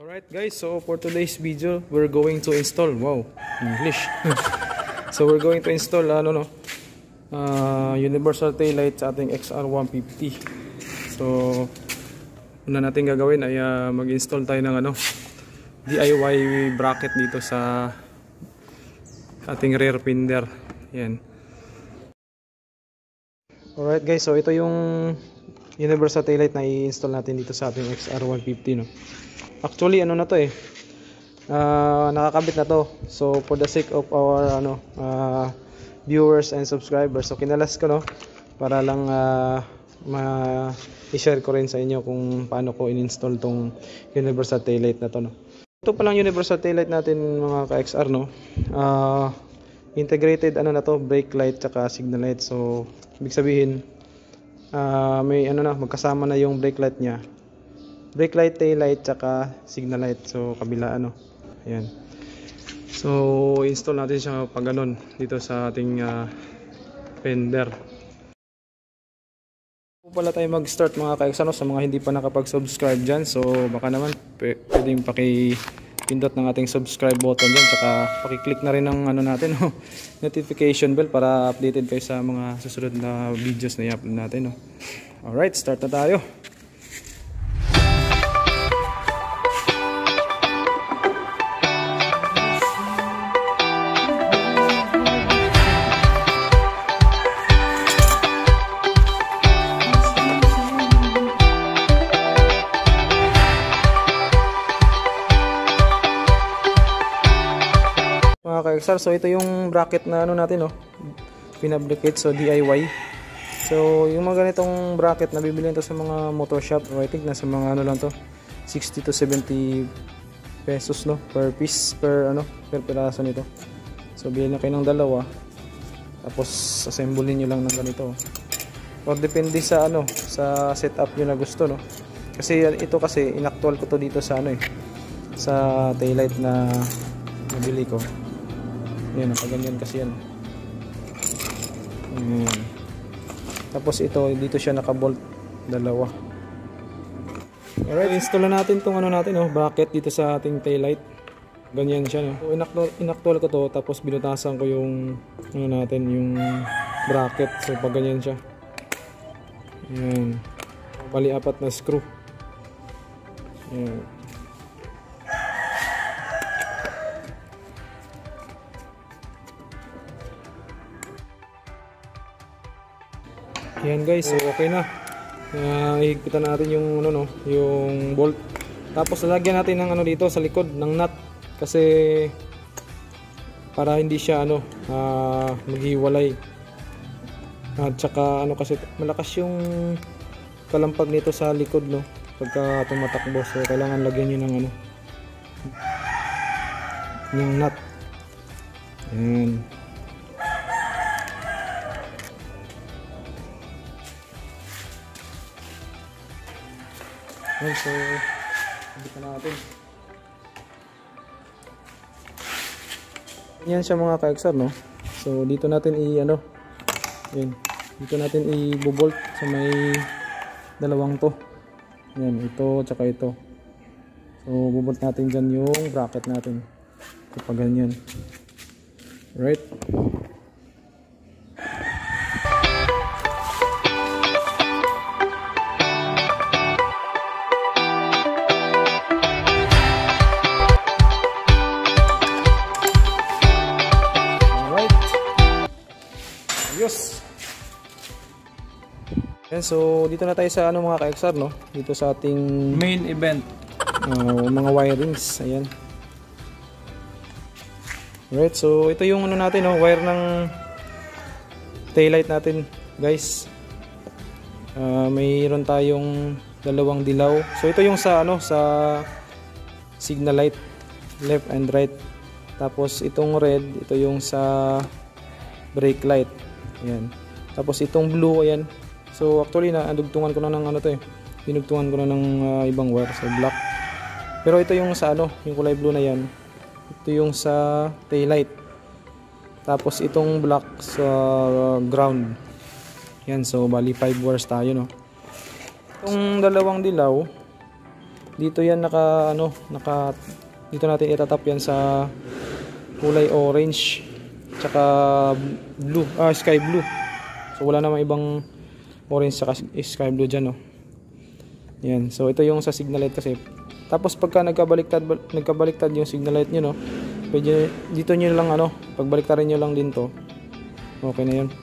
Alright guys, so for today's video, we're going to install, wow, English. So we're going to install universal taillight sa ating XR150. So una natin gagawin ay mag-install tayo ng DIY bracket dito sa ating rear fender. Yan. Alright guys, so ito yung universal taillight na i-install natin dito sa ating XR150, no. Actually na to nakakabit na to. So for the sake of our viewers and subscribers, so kinalas ko, no, para lang i-share ko rin sa inyo kung paano ko in-install tong universal taillight na to, no. Ito pa lang universal taillight natin mga ka-XR, no. Integrated na to, brake light tsaka signal light. So ibig sabihin may magkasama na yung brake light nya, brake light, tail light, tsaka signal light. So kabila ayan. So install natin siya pag ganun dito sa ating fender. Pala tayo mag-start mga ka-XR, sa mga hindi pa nakapag-subscribe dyan. So baka naman pwedeng pindot ng ating subscribe button dyan, tsaka paki-click na rin ng notification bell para updated kayo sa mga susunod na videos na i-upload natin, no. Alright, start na tayo. Mga ka-XR, so ito yung bracket na natin, pinabricate, so DIY. So yung mga ganitong bracket na bibili ito sa mga motor shop, I think nasa mga lang to 60 to 70 pesos, no, per piece, per piraso nito. So bilhin na kayo ng dalawa, tapos assemble niyo lang ng ganito, or depende sa sa setup niyo na gusto, no. Kasi ito inactual ko to dito sa sa taillight na nabili ko. Yan, nakaganyan kasi yan. Tapos ito, dito siya nakabolt, dalawa. Alright, install na natin tong bracket dito sa ating taillight. Ganyan siya, no. So, inactual ko to, tapos binutasan ko yung yung bracket. So pag ganyan siya. Yan. Bali 4 na screw. Yan. Yan guys, so okay na. Ihigpitan natin yung yung bolt. Tapos lalagyan natin ng dito sa likod ng nut, kasi para hindi siya maghiwalay. At saka kasi malakas yung kalampag nito sa likod, no, pagka tumatakbo. So kailangan lagyan niyo ng ng nut. Yan. So dito natin. Yan siya mga ka-XR, no. So dito natin yan. Dito natin i-bolt sa may dalawang to. Yan, ito tsaka ito. So bubolt natin dyan yung bracket natin kapag ganyan. Right. So dito na tayo sa mga ka-XR, no, dito sa ating main event, mga wirings. Ayan. Alright, so ito yung natin, wire ng taillight natin, guys. Mayroon tayong dalawang dilaw. So ito yung sa sa signal light, left and right. Tapos itong red, ito yung sa brake light. Ayan. Tapos itong blue, ayan. So actually nadugtungan ko na ng pinugtungan ko na ng ibang wire, so black. Pero ito yung sa yung kulay blue na yan. Ito yung sa taillight. Tapos itong black sa ground. Yan, so bali 5 wires tayo, no. Itong dalawang dilaw, dito yan dito natin itatap yan sa kulay orange tsaka blue, sky blue. So wala namang ibang orange tsaka sky blue dyan, no. Yan, so ito yung sa signal light kasi. Tapos pagka nagkabaliktad yung signal light nyo, no, pwede dito nyo lang pagbaliktarin nyo lang din to, okay na yun.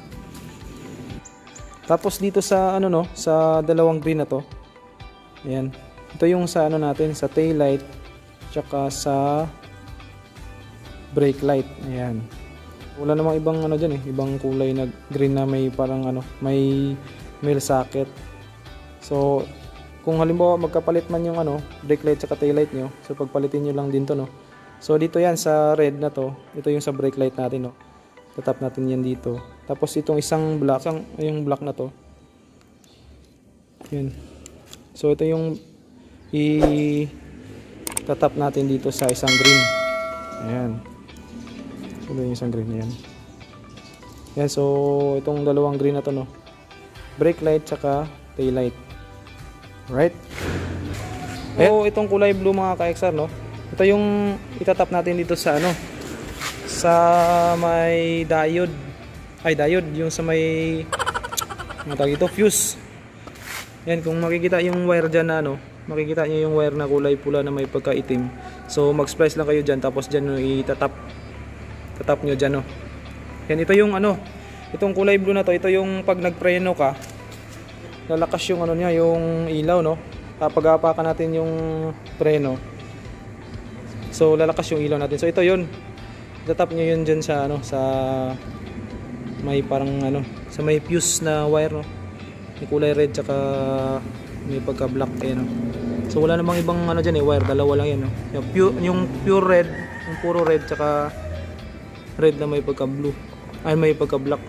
Tapos dito sa sa dalawang green na to, ayan, ito yung sa natin, sa tail light tsaka sa brake light. Ayan, wala namang ibang dyan ibang kulay na green na may parang may male socket. So kung halimbawa magkapalit man yung brake light tsaka tail light nyo, so pagpalitin nyo lang din to, no. So dito yan sa red na to, ito yung sa brake light natin, no. Tatap natin yan dito. Tapos itong isang black, yung black na to, yun. So ito yung tatap natin dito sa isang green. Ayan, ito yung isang green na yan. Yan, so itong dalawang green na to, no, brake light tsaka tail light. Right? So itong kulay blue mga ka-XR, no, ito yung itatap natin dito sa sa may diode, yung sa may fuse. Yan, kung makikita yung wire dyan na makikita nyo yung wire na kulay pula na may pagkaitim. So mag-splice lang kayo dyan, tapos dyan itatap nyo dyan, no. Yan, ito yung itong kulay blue na to, ito yung pag nagpreno ka, lalakas yung niya, yung ilaw, no. Kapag apakan natin yung preno, so lalakas yung ilaw natin. So ito yun, tatap nyo yun dyan sa sa may parang sa may fuse na wire, no. May kulay red tsaka may pagka black, no. So wala namang ibang dyan wire, dalawa lang yan, no. Yung pure red, yung puro red tsaka red na may pagka blue, may pagka black.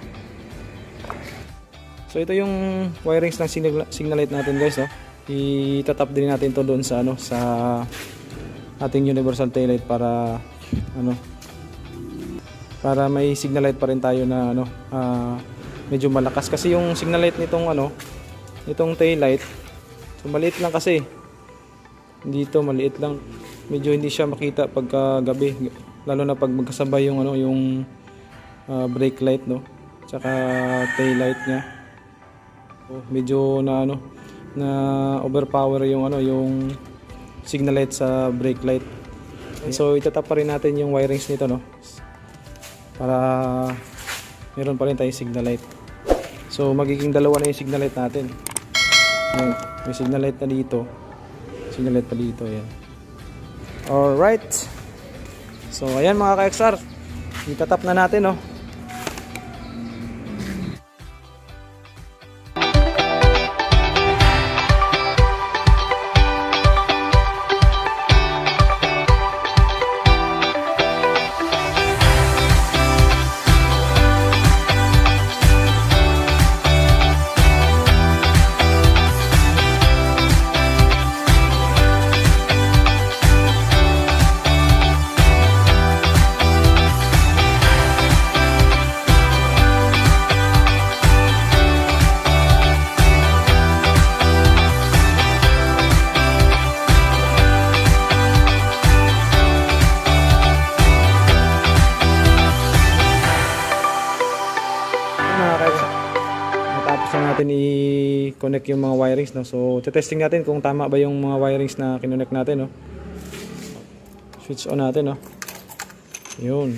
So ito yung wirings ng signal light natin, guys, no. Itatap din natin to doon sa sa ating universal tail light para para may signal light pa rin tayo na medyo malakas, kasi yung signal light nitong itong tail light, so maliit lang kasi dito, maliit lang, medyo hindi siya makita pagka gabi, lalo na pag magkasabay yung yung brake light, no, tsaka tail light niya. Medyo na overpower yung yung signal light sa brake light. So itatap pa rin natin yung wirings nito, no, para meron pa rin tayong signal light. So magiging dalawa na yung signal light natin. Ayan, may signal light na dito, signal light pa dito. Ayan. Alright, so ayan mga ka-XR, itatap na natin, no. Natin i-connect yung mga wirings, no. So testing natin kung tama ba yung mga wirings na kinonect natin, no. Switch on natin, no. Yun,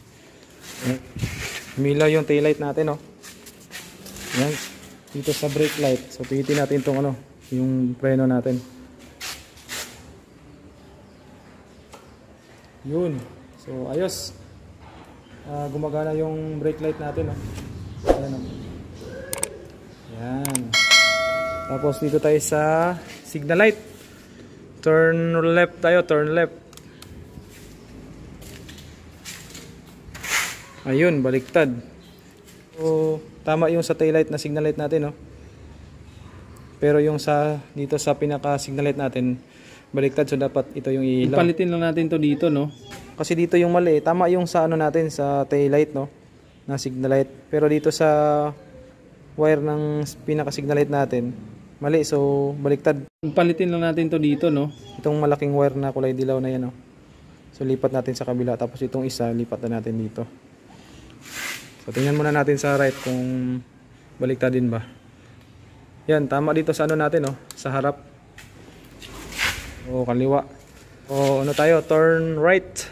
umilaw yung tail light natin, no. Yan, dito sa brake light. So pihitin natin tong yung preno natin. Yun, so ayos, gumagana yung brake light natin, no. Ayan, no. Yan. Tapos dito tayo sa signal light. Turn left tayo, turn left. Ayun, baliktad. So tama yung sa tail light na signal light natin, no. Pero yung dito sa pinaka signal light natin, baliktad. So dapat ito yung ilaw. Ipalitin lang natin to dito, no. Kasi dito yung mali. Tama yung sa natin, sa tail light, no, na signal light. Pero dito sa wire ng pinaka signal light natin, mali, so baliktad. Palitin lang natin to dito, no? Itong malaking wire na kulay dilaw na yan, no? So lipat natin sa kabila, tapos itong isa lipat na natin dito. So tingnan muna natin sa right kung baliktad din ba. Yan, tama dito sa ano natin, no? Sa harap. O kaliwa. O ano tayo, turn right.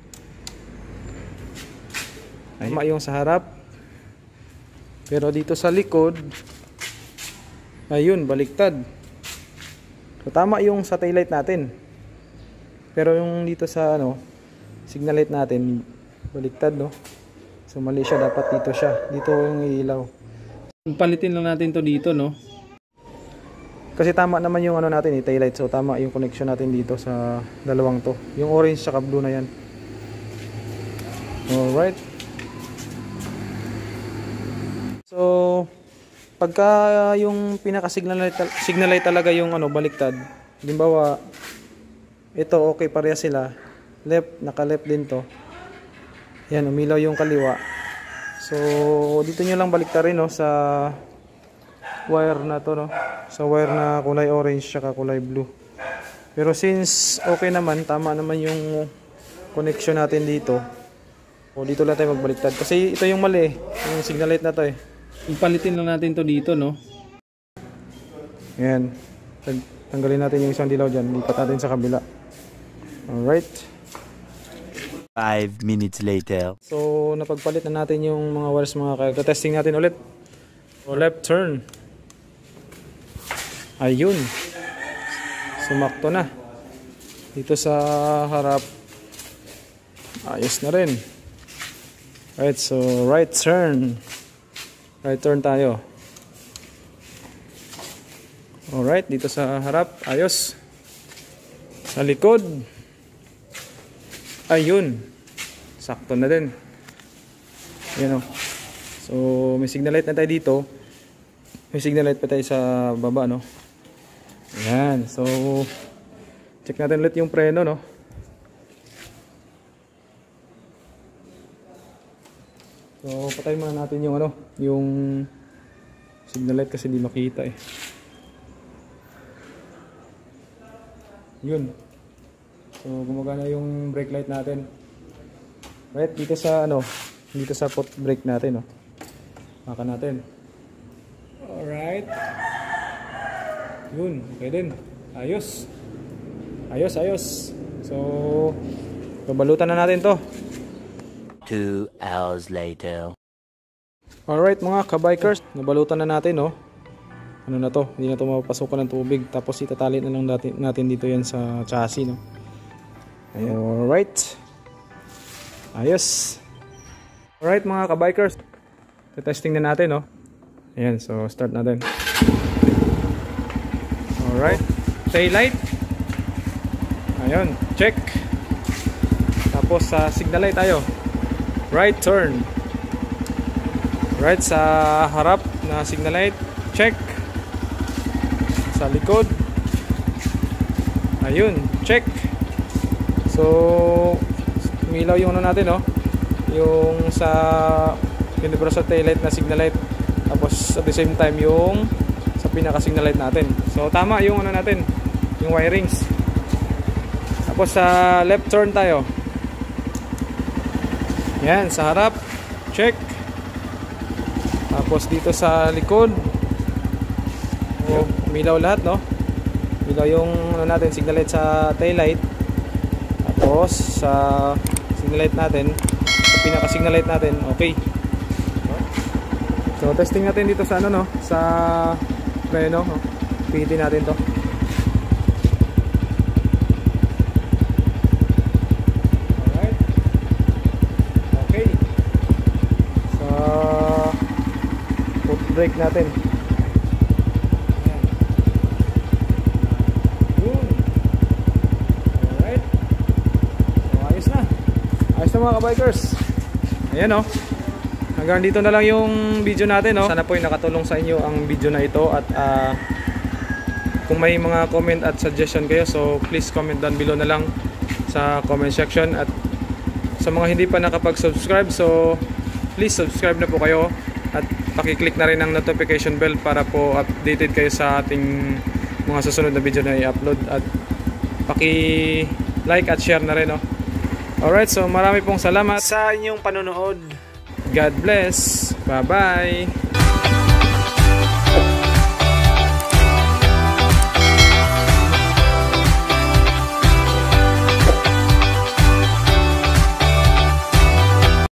Tama yung sa harap. Pero dito sa likod, ayun, baliktad. So tama yung sa taillight natin. Pero yung dito sa ano, signal light natin, baliktad, no? So mali siya, dapat dito siya. Dito yung ilaw. Palitin lang natin to dito, no? Kasi tama naman yung ano natin, taillight. So tama yung connection natin dito sa dalawang to. Yung orange at blue na yan. Alright. So pagka yung pinaka-signal light talaga yung ano, baliktad. Halimbawa, ito okay pareha sila. Left, naka-left din to. Yan, umilaw yung kaliwa. So dito nyo lang baliktarin, no, sa wire na to, no. Sa wire na kulay orange saka kulay blue. Pero since okay naman, tama naman yung connection natin dito. O dito lang tayo magbaliktad. Kasi ito yung mali, yung signal light na to, eh. Palitin lang natin to dito, no. Ayan. Tanggalin natin yung isang dilaw dyan. Lipat natin sa kabila. Alright. 5 minutes later. So napagpalit na natin yung mga wires, mga kaya. Testing natin ulit. So left turn. Ayun. Sumakto na. Dito sa harap. Ayos na rin. Right, so right turn. Right turn tayo. Alright, dito sa harap, ayos. Sa likod, ayun. Sakto na din. Ayan, o. So may signal light na tayo dito. May signal light pa tayo sa baba, no. Ayan, so check natin ulit yung preno, no. So patayin muna natin yung ano, yung signal light kasi di makita, eh. Yun. So gumagana yung brake light natin. Right dito sa ano, dito sa foot brake natin, no. Maka natin. Alright. Yun, okay din. Ayos. Ayos, ayos. So babalutan na natin to. 2 hours later. Alright mga kabikers, nabalutan na natin, no. Ano na to, hindi na to mapapasukan ng tubig. Tapos itatali na lang natin dito yan sa chassis, no. Alright. Ayos. Alright mga kabikers, testing na natin, no. Ayan, so start natin. Alright, tail light. Ayun, check. Tapos sa signal light tayo. Right turn. Right sa harap na signal light, check. Sa likod, ayun, check. So umilaw yung ano natin, no, yung sa universal tail light na signal light. Tapos at the same time yung sa pinaka signal light natin. So tama yung ano natin, yung wirings. Tapos sa left turn tayo. Yan, sa harap, check. Tapos dito sa likod, umilaw lahat, no. Umilaw yung ano natin, signal light sa tail light. Tapos sa signal light natin, sa pinaka signal light natin, okay. So testing natin dito sa ano, no, sa preno, no. Pihitin natin to. Alright. Okay. Sa foot brake natin. Mga kabikers, ayan, oh. Hanggang dito na lang yung video natin, oh. Sana po ay nakatulong sa inyo ang video na ito. At kung may mga comment at suggestion kayo, so please comment down below na lang sa comment section. At sa mga hindi pa nakapag-subscribe, so please subscribe na po kayo. At pakiclick na rin ang notification bell para po updated kayo sa ating mga susunod na video na i-upload, at paki-like at share na rin, no? Alright, so marami pong salamat sa inyong panonood. God bless. Bye-bye.